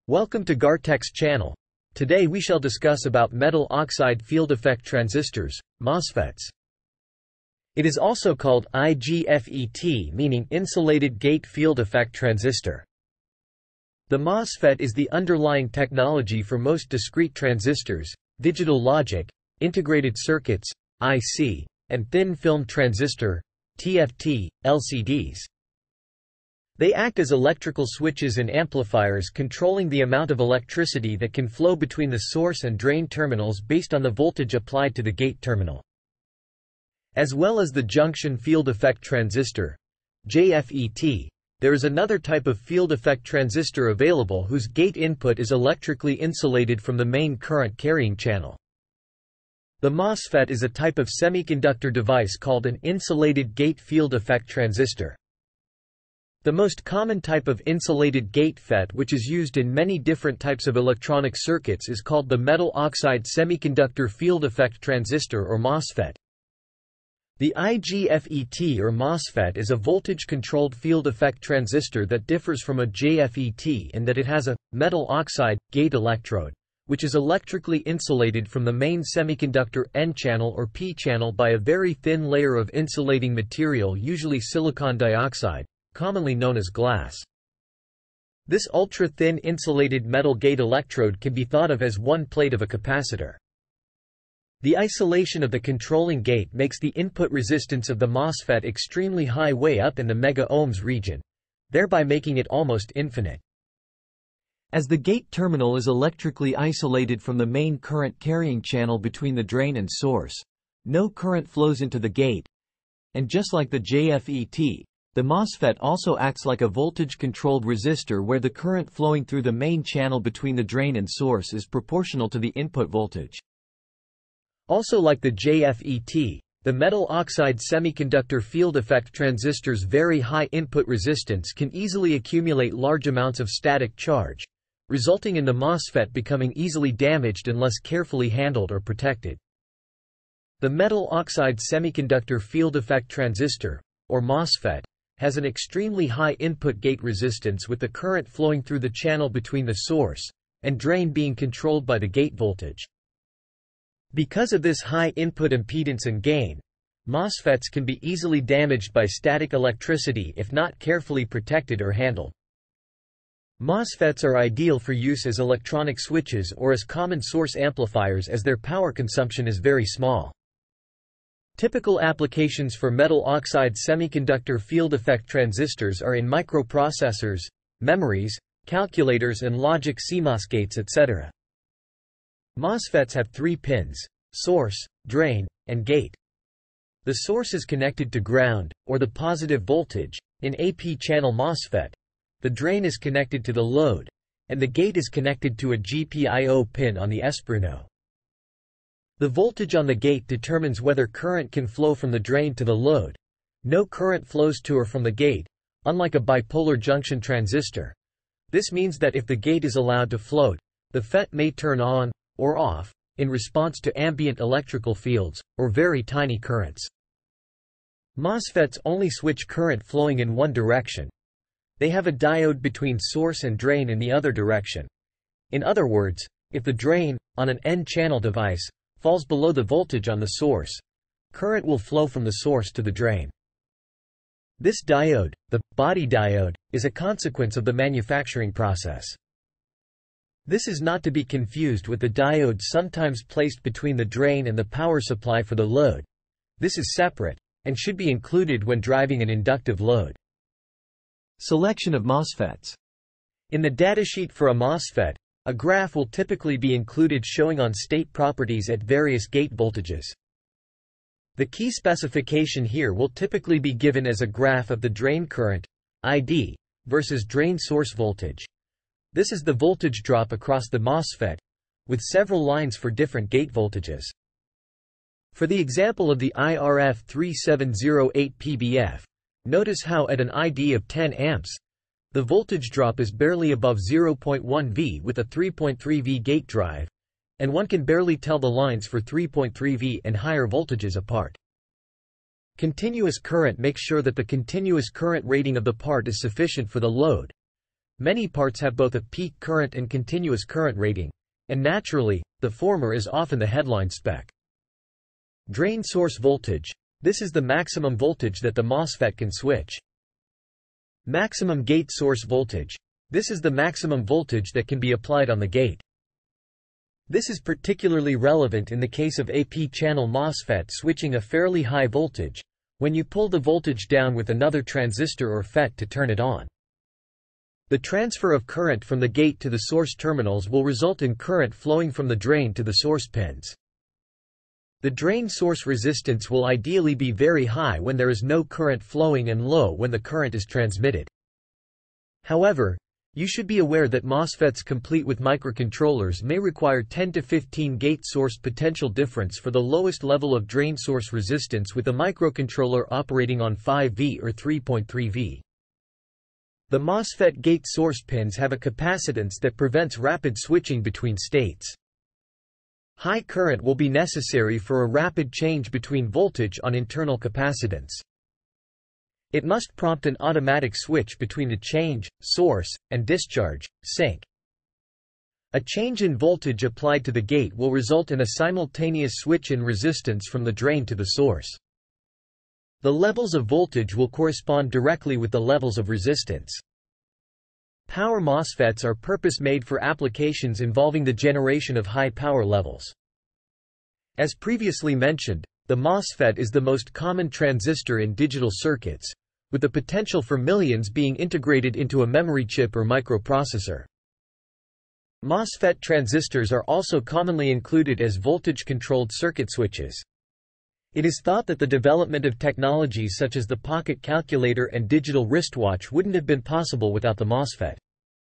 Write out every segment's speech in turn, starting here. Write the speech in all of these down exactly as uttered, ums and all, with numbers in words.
Welcome to Gartech's channel. Today we shall discuss about metal oxide field effect transistors, MOSFETs. It is also called I G F E T, meaning insulated gate field effect transistor. The MOSFET is the underlying technology for most discrete transistors, digital logic, integrated circuits, I C, and thin film transistor, T F T, L C Ds. They act as electrical switches and amplifiers controlling the amount of electricity that can flow between the source and drain terminals based on the voltage applied to the gate terminal. As well as the junction field effect transistor, J F E T, there is another type of field effect transistor available whose gate input is electrically insulated from the main current carrying channel. The MOSFET is a type of semiconductor device called an insulated gate field effect transistor. The most common type of insulated gate FET, which is used in many different types of electronic circuits, is called the metal oxide semiconductor field effect transistor or MOSFET. The I G F E T or MOSFET is a voltage-controlled field effect transistor that differs from a J F E T in that it has a metal oxide gate electrode, which is electrically insulated from the main semiconductor N-channel or P-channel by a very thin layer of insulating material, usually silicon dioxide, commonly known as glass. This ultra-thin insulated metal gate electrode can be thought of as one plate of a capacitor. The isolation of the controlling gate makes the input resistance of the MOSFET extremely high, way up in the mega-ohms region, thereby making it almost infinite. As the gate terminal is electrically isolated from the main current carrying channel between the drain and source, no current flows into the gate, and just like the J F E T, the MOSFET also acts like a voltage-controlled resistor where the current flowing through the main channel between the drain and source is proportional to the input voltage. Also, like the J F E T, the metal oxide semiconductor field effect transistor's very high input resistance can easily accumulate large amounts of static charge, resulting in the MOSFET becoming easily damaged unless carefully handled or protected. The metal oxide semiconductor field effect transistor, or MOSFET, has an extremely high input gate resistance, with the current flowing through the channel between the source and drain being controlled by the gate voltage. Because of this high input impedance and gain, MOSFETs can be easily damaged by static electricity if not carefully protected or handled. MOSFETs are ideal for use as electronic switches or as common source amplifiers, as their power consumption is very small. Typical applications for metal oxide semiconductor field effect transistors are in microprocessors, memories, calculators, and logic C MOS gates, et cetera. MOSFETs have three pins: source, drain, and gate. The source is connected to ground, or the positive voltage, in a P-channel MOSFET. The drain is connected to the load, and the gate is connected to a G P I O pin on the Arduino. The voltage on the gate determines whether current can flow from the drain to the load. No current flows to or from the gate, unlike a bipolar junction transistor. This means that if the gate is allowed to float, the FET may turn on or off in response to ambient electrical fields or very tiny currents. MOSFETs only switch current flowing in one direction. They have a diode between source and drain in the other direction. In other words, if the drain, on an N-channel device, falls below the voltage on the source, current will flow from the source to the drain. This diode, the body diode, is a consequence of the manufacturing process. This is not to be confused with the diode sometimes placed between the drain and the power supply for the load. This is separate, and should be included when driving an inductive load. Selection of MOSFETs. In the datasheet for a MOSFET, a graph will typically be included showing on state properties at various gate voltages. The key specification here will typically be given as a graph of the drain current, I D, versus drain source voltage. This is the voltage drop across the MOSFET, with several lines for different gate voltages. For the example of the I R F three seven zero eight P B F, notice how at an I D of ten amps, the voltage drop is barely above zero point one volts with a three point three volt gate drive, and one can barely tell the lines for three point three volts and higher voltages apart. Continuous current makes sure that the continuous current rating of the part is sufficient for the load. Many parts have both a peak current and continuous current rating, and naturally, the former is often the headline spec. Drain source voltage. This is the maximum voltage that the MOSFET can switch. Maximum gate source voltage. This is the maximum voltage that can be applied on the gate. This is particularly relevant in the case of a P-channel MOSFET switching a fairly high voltage, when you pull the voltage down with another transistor or FET to turn it on. The transfer of current from the gate to the source terminals will result in current flowing from the drain to the source pins. The drain source resistance will ideally be very high when there is no current flowing and low when the current is transmitted. However, you should be aware that MOSFETs complete with microcontrollers may require ten to fifteen gate source potential difference for the lowest level of drain source resistance with a microcontroller operating on five volts or three point three volts. The MOSFET gate source pins have a capacitance that prevents rapid switching between states. High current will be necessary for a rapid change between voltage on internal capacitance. It must prompt an automatic switch between the change, source, and discharge, sink. A change in voltage applied to the gate will result in a simultaneous switch in resistance from the drain to the source. The levels of voltage will correspond directly with the levels of resistance. Power MOSFETs are purpose-made for applications involving the generation of high power levels. As previously mentioned, the MOSFET is the most common transistor in digital circuits, with the potential for millions being integrated into a memory chip or microprocessor. MOSFET transistors are also commonly included as voltage-controlled circuit switches. It is thought that the development of technologies such as the pocket calculator and digital wristwatch wouldn't have been possible without the MOSFET.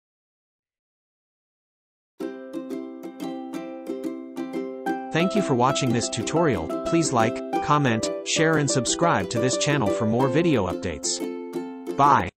Thank you for watching this tutorial. Please like, comment, share and subscribe to this channel for more video updates. Bye.